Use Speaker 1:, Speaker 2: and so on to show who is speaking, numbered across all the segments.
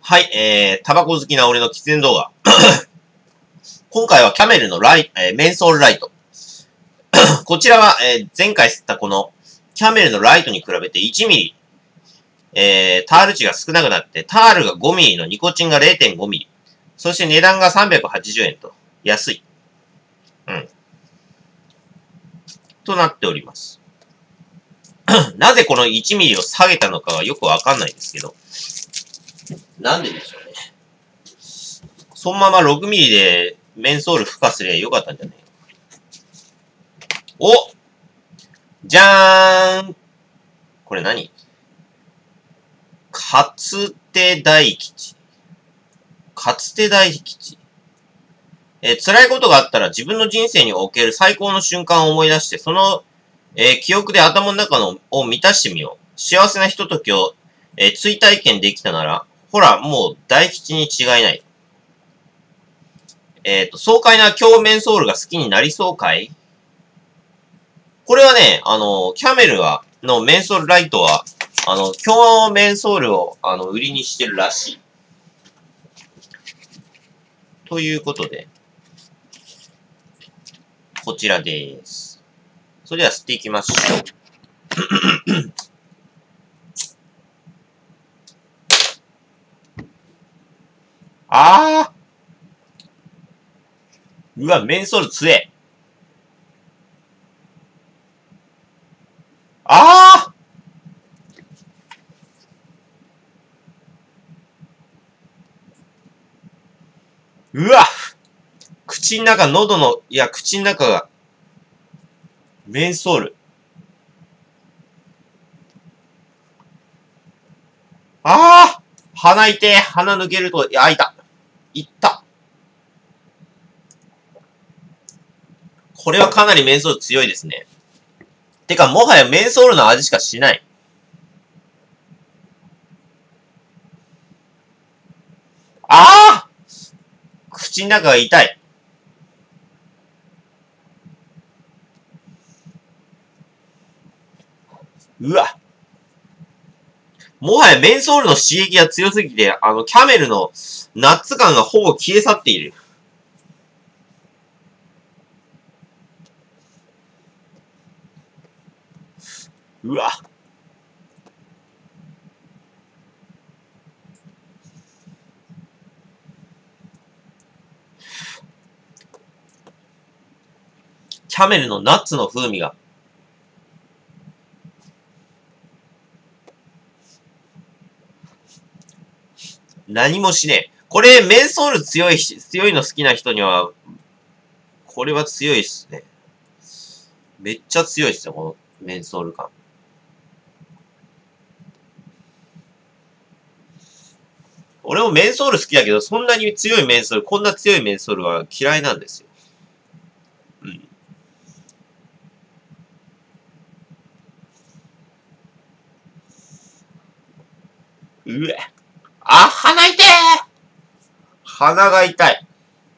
Speaker 1: はい、タバコ好きな俺の喫煙動画。今回はキャメルのメンソールライト。こちらは、前回吸ったこのキャメルのライトに比べて1ミリ、タール値が少なくなって、タールが5ミリのニコチンが0.5ミリ。そして値段が380円と、安い。となっております。なぜこの1ミリを下げたのかはよくわかんないですけど。なんででしょうね。そのまま6ミリでメンソール付加すればよかったんじゃない？お！じゃーん！これ何？かつて大吉。かつて大吉。辛いことがあったら自分の人生における最高の瞬間を思い出して、その、記憶で頭の中を満たしてみよう。幸せなひとときを、追体験できたなら、ほら、もう大吉に違いない。爽快な強メンソールが好きになりそうかい？これはね、キャメルのメンソールライトは、強メンソールを、売りにしてるらしい。ということで、こちらです。それでは吸っていきましょう。うわ、メンソール強え。うわ口の中、口の中が、メンソール。鼻痛え。鼻抜けると、開いた。いった。これはかなりメンソール強いですね。てか、もはやメンソールの味しかしない。口の中が痛い。うわ。もはやメンソールの刺激が強すぎて、キャメルのナッツ感がほぼ消え去っている。うわ。キャメルのナッツの風味が。何もしねえ。これ、メンソール強いの好きな人には、これは強いっすね。めっちゃ強いっすよ、このメンソール感。俺もメンソール好きだけど、そんなに強いメンソール、こんな強いメンソールは嫌いなんですよ。うえ。鼻痛い！鼻が痛い。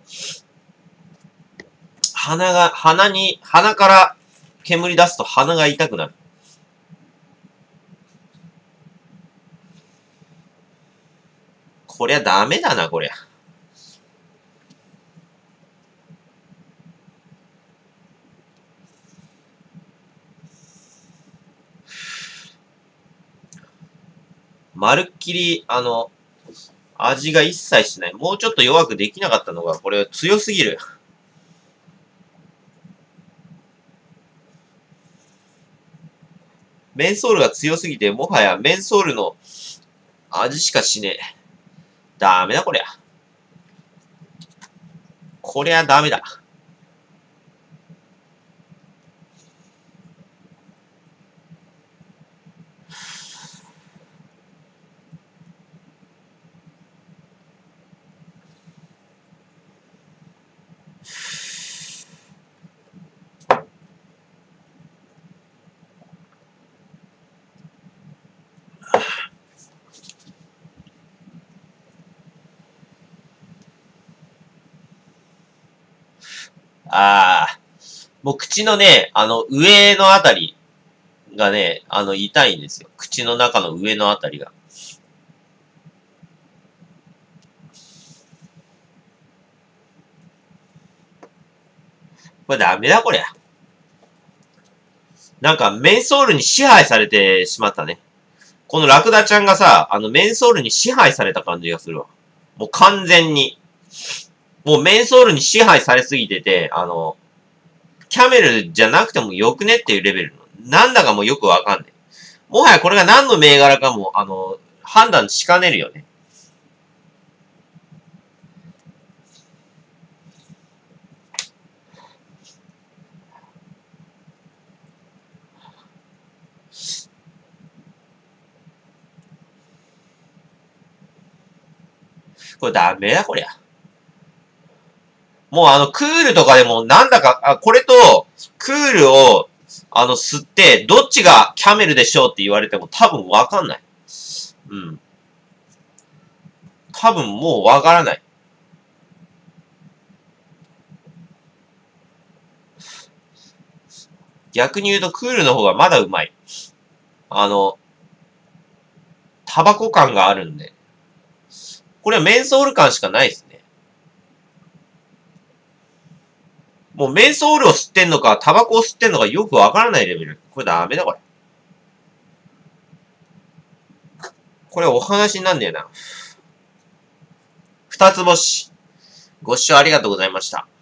Speaker 1: 鼻から煙出すと鼻が痛くなる。こりゃダメだな、こりゃ。まるっきり、味が一切しない。もうちょっと弱くできなかったのが、これ強すぎる。メンソールが強すぎて、もはやメンソールの味しかしねえ。ダメだ、こりゃ。こりゃダメだ。もう口のね、上のあたりがね、痛いんですよ。口の中の上のあたりが。 これダメだこりゃ。なんかメンソールに支配されてしまったね。このラクダちゃんがさ、メンソールに支配された感じがするわ。もう完全に。もうメンソールに支配されすぎてて、キャメルじゃなくてもよくねっていうレベルの。なんだかもうよくわかんない。もはやこれが何の銘柄かも、判断しかねるよね。これダメだ、こりゃ。もうクールとかでもなんだか、これと、クールを、吸って、どっちがキャメルでしょうって言われても多分わかんない。うん。多分もうわからない。逆に言うとクールの方がまだうまい。タバコ感があるんで。これはメンソール感しかないですね。もうメンソールを吸ってんのか、タバコを吸ってんのかよくわからないレベル。これダメだ、これ。これお話になんねえな。二つ星。ご視聴ありがとうございました。